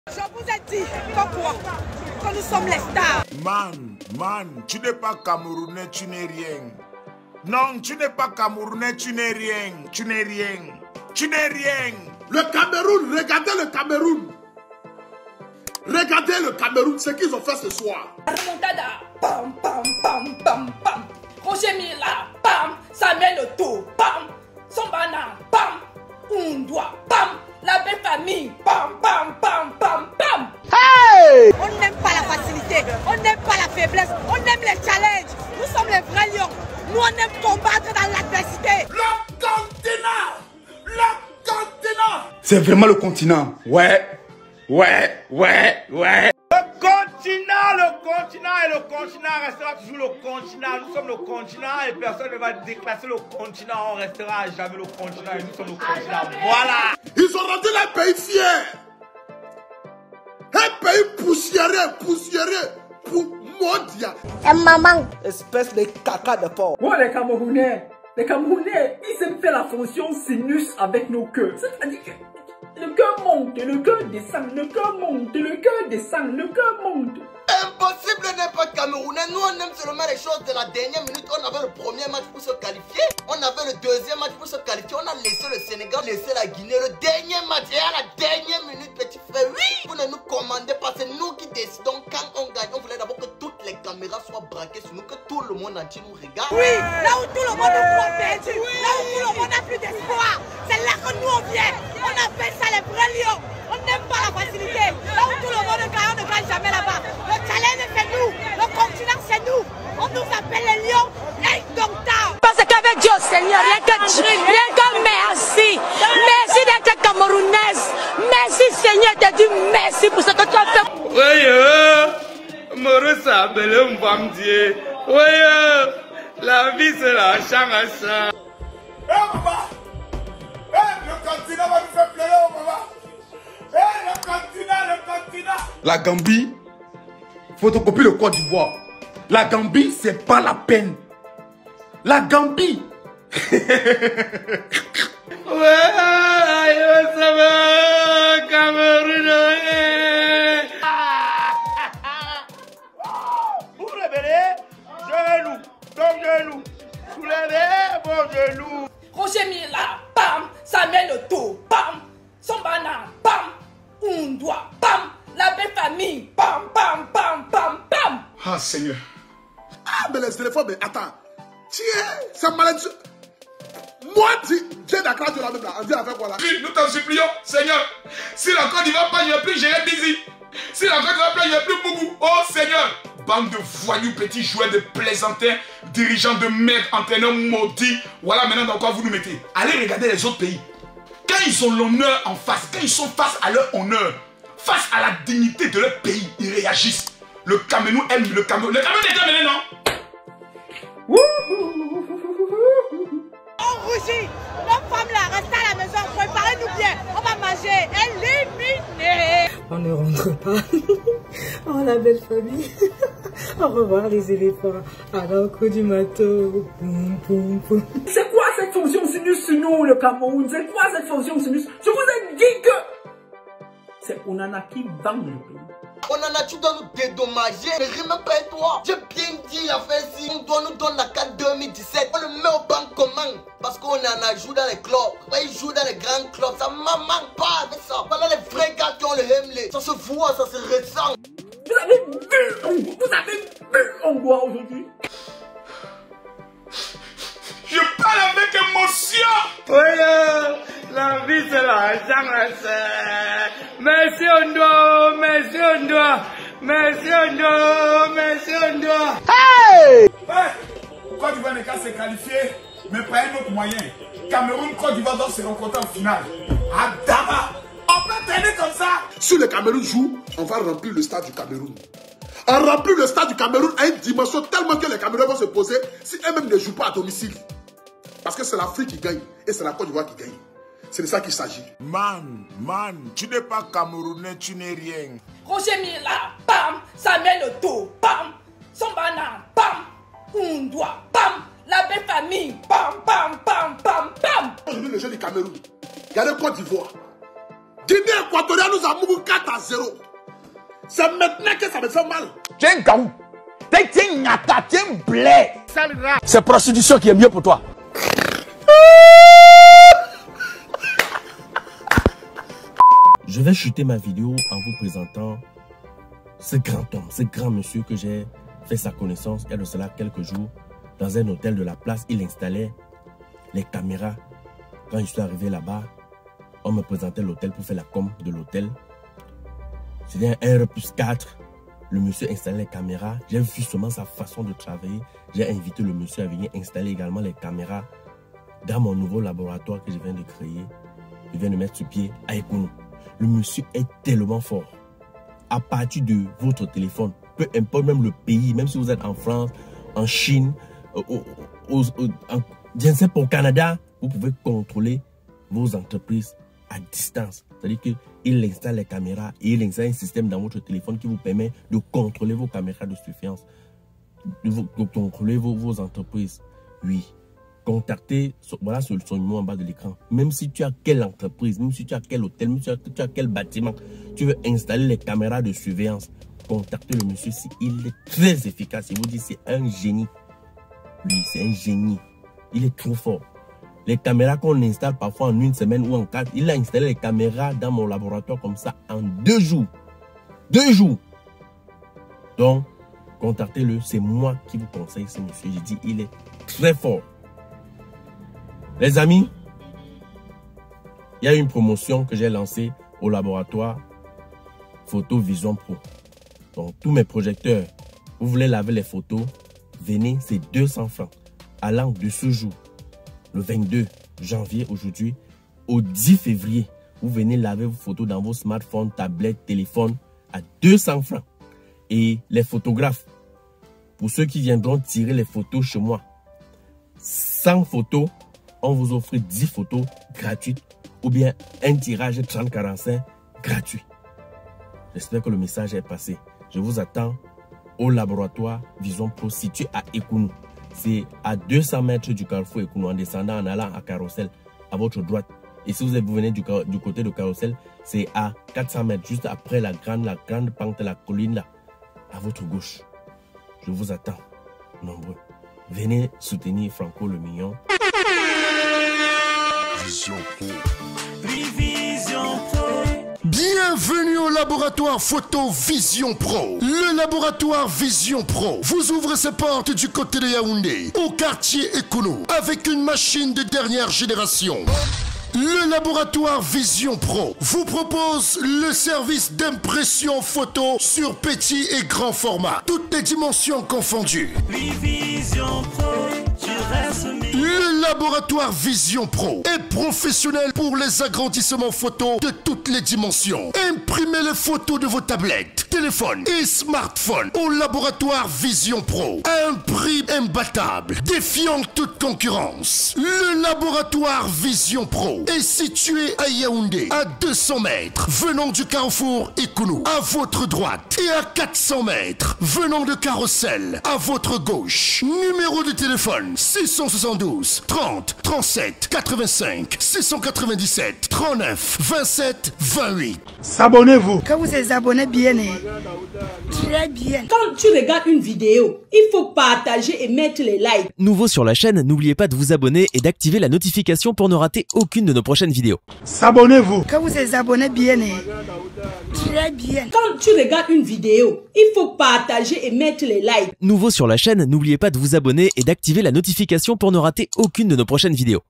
Je vous ai dit, quoi, que nous sommes les stars. Man, tu n'es pas Camerounais, tu n'es rien. Non, tu n'es pas Camerounais, tu n'es rien. Tu n'es rien. Tu n'es rien. Le Cameroun, regardez le Cameroun. Regardez le Cameroun, ce qu'ils ont fait ce soir. Remontada, pam, pam, pam, pam, pam. Roger Mila, pam, Samuel Oto, pam, Sombana, pam, Undoua, pam, la belle famille, pam, pam, pam, pam, pam. Hey! On n'aime pas la facilité, on n'aime pas la faiblesse, on aime les challenges. Nous sommes les vrais lions. Nous, on aime combattre dans l'adversité. Le continent! Le continent! C'est vraiment le continent. Ouais. Le continent et le continent restera toujours le continent. Nous sommes le continent et personne ne va déclasser le continent. On restera jamais le continent et nous sommes le continent. Voilà. Ils ont rendu le pays fier. Un pays poussiéreux, mondial. Maman. Espèce de caca de porc. Oh les Camerounais, ils aiment faire la fonction sinus avec nos queues. C'est-à-dire que le cœur monte, le cœur descend, le cœur monte, le cœur descend, le cœur monte. Impossible n'est pas Camerounais. Nous on aime seulement les choses de la dernière minute. On avait le premier match pour se qualifier. On avait le deuxième match pour se qualifier. On a laissé le Sénégal, laissé la Guinée. Le dernier match et à la dernière minute, petit frère, oui, vous ne nous commandez pas. C'est nous qui décidons quand on gagne. On voulait d'abord que toutes les caméras soient braquées sur nous, que tout le monde entier nous regarde. Oui, là où tout le monde nous croit perdu, là où tout le monde n'a plus d'espoir, c'est là que nous on vient. On appelle ça les vrais lions. On n'aime pas la facilité. Là où tout le monde gagne, on ne gagne jamais là-bas. Le challenge c'est nous, le continent c'est nous. On nous appelle les lions indomptables. Parce qu'avec Dieu Seigneur, rien que merci. Merci d'être camerounaise. Merci Seigneur de dire merci pour ce que tu as fait. Oui, Maurice a appelé un bandit. Oui, la vie c'est la chance. Papa! Le continent va nous faire pleurer, papa! Le continent! La Gambie, photocopie le Côte d'Ivoire. La Gambie, c'est pas la peine. La Gambie. Ouais, ça va, Cameroun. Vous révélez, genou, soulevez vos genoux. Roger Mila, pam, Samuel Oto, pam, Sombana, pam, Undoua, pam, la belle famille, pam, pam, pam, pam, pam. Ah, Seigneur. Ah, mais les éléphants, mais attends. Tiens, c'est maladie. Moi, Dieu d'accord, tu l'as même là. On dit avec quoi là? Nous t'en supplions, Seigneur. Si la Côte d'Ivoire pas, je ne vais plus gérer Dizzy. Si la Côte d'Ivoire pas, je ne vais plus Boubou. Oh Seigneur. Bande de voyous, petits joueurs, de plaisantins, dirigeants de merde, entraîneurs maudits. Voilà maintenant dans quoi vous nous mettez. Allez regarder les autres pays. Quand ils ont l'honneur en face, quand ils sont face à leur honneur, face à la dignité de leur pays, ils réagissent. Le Cameroun aime le Cameroun. Le Cameroun est terminé, non? On rougit. Nos femmes là, restez à la maison, préparez-nous bien. On va manger. Éliminés. On ne rentre pas. Oh la belle famille. Au revoir les éléphants. À l'encre du matin. Poum, poum, poum. C'est quoi cette fonction sinus sur nous, le Cameroun? C'est quoi cette fonction sinus? Je vous ai dit que c'est Onana qui vend le pays. On en a, tu dois nous dédommager. Ne ris même pas toi. J'ai bien dit la fin si on doit nous donner la carte 2017. On le met au banc commun. Parce qu'on en a joué dans les clubs. Ils jouent dans les grands clubs. Ça ne manque pas avec ça. Voilà les vrais gars qui ont le Hemley. Ça se voit, ça se ressent. Vous avez vu on doit aujourd'hui. Je parle avec émotion. Oui, la vie c'est la chance. Merci on doit, merci on doit, merci on doit, merci on doit. Hey! Côte d'Ivoire n'est qu'à se qualifier, mais pas un autre moyen. Cameroun, Côte d'Ivoire doivent se rencontrer en finale. À Dama. On peut traîner comme ça. Si le Cameroun joue, on va remplir le stade du Cameroun. On remplit le stade du Cameroun à une dimension tellement que les Camerounais vont se poser si eux-mêmes ne jouent pas à domicile. Parce que c'est l'Afrique qui gagne et c'est la Côte d'Ivoire qui gagne. C'est de ça qu'il s'agit. Man, tu n'es pas Camerounais, tu n'es rien. Roger Mila, pam, Samuel Oto, pam, Sombana, pam, Undoua, pam, la belle famille, pam, pam, pam, pam, pam. Aujourd'hui, les jeunes du Cameroun, regardez Côte d'Ivoire. Guinée équatoriale nous a mouru 4-0. C'est maintenant que ça me fait mal. Tiens, Gaou. Tiens, Nata, tiens, blé. C'est prostitution qui est mieux pour toi. Je vais chuter ma vidéo en vous présentant ce grand homme, ce grand monsieur que j'ai fait sa connaissance il y a de cela quelques jours dans un hôtel de la place. Il installait les caméras. Quand je suis arrivé là-bas, on me présentait l'hôtel pour faire la com de l'hôtel. C'était un R+4. Le monsieur installait les caméras. J'ai vu seulement sa façon de travailler. J'ai invité le monsieur à venir installer également les caméras dans mon nouveau laboratoire que je viens de créer. Je viens de mettre sur pied à Ekounou. Le monsieur est tellement fort. À partir de votre téléphone, peu importe même le pays, même si vous êtes en France, en Chine, je ne sais pas, au Canada, vous pouvez contrôler vos entreprises à distance. C'est-à-dire qu'il installe les caméras et il installe un système dans votre téléphone qui vous permet de contrôler vos caméras de surveillance, de contrôler vos entreprises. Oui. Contactez, voilà son numéro en bas de l'écran. Même si tu as quelle entreprise, même si tu as quel hôtel, même si tu as quel bâtiment, tu veux installer les caméras de surveillance, contactez le monsieur si il est très efficace. Il vous dit c'est un génie. Oui, c'est un génie. Il est trop fort. Les caméras qu'on installe parfois en une semaine ou en 4, il a installé les caméras dans mon laboratoire comme ça en 2 jours. 2 jours. Donc, contactez-le. C'est moi qui vous conseille ce monsieur. Je dis, il est très fort. Les amis, il y a une promotion que j'ai lancée au laboratoire Photo Vision Pro. Donc, tous mes projecteurs, vous voulez laver les photos, venez, c'est 200 francs. Allant de ce jour, le 22 janvier aujourd'hui, au 10 février, vous venez laver vos photos dans vos smartphones, tablettes, téléphones à 200 francs. Et les photographes, pour ceux qui viendront tirer les photos chez moi, 100 photos, on vous offre 10 photos gratuites ou bien un tirage 30-45 gratuit. J'espère que le message est passé. Je vous attends au laboratoire Vision Pro situé à Ekounou. C'est à 200 mètres du carrefour Ekounou en descendant, en allant à Carrousel à votre droite. Et si vous venez du côté de Carrousel, c'est à 400 mètres juste après la grande pente de la colline là, à votre gauche. Je vous attends nombreux. Venez soutenir Franco le Mignon. Vision Pro. Bienvenue au laboratoire photo Vision Pro. Le laboratoire Vision Pro vous ouvre ses portes du côté de Yaoundé, au quartier Ekounou, avec une machine de dernière génération. Le laboratoire Vision Pro vous propose le service d'impression photo sur petit et grand format, toutes les dimensions confondues. Le laboratoire Vision Pro est professionnel pour les agrandissements photos de toutes les dimensions. Imprimez les photos de vos tablettes, téléphones et smartphones au laboratoire Vision Pro à un prix imbattable, défiant toute concurrence. Le laboratoire Vision Pro est situé à Yaoundé, à 200 mètres, venant du carrefour Ekounou, à votre droite, et à 400 mètres, venant de Carrousel, à votre gauche. Numéro de téléphone 672 30 37 85 697 39 27 28. S'abonnez-vous. Quand vous vous abonnez bien, très bien. Quand tu regardes une vidéo, il faut partager et mettre les likes. Nouveau sur la chaîne, n'oubliez pas de vous abonner et d'activer la notification pour ne rater aucune de nos prochaines vidéos. S'abonnez-vous. Quand vous vous abonnez bien, très bien. Quand tu regardes une vidéo, il faut partager et mettre les likes. Nouveau sur la chaîne, n'oubliez pas de vous abonner et d'activer la notification pour ne rater aucune de nos prochaines vidéos.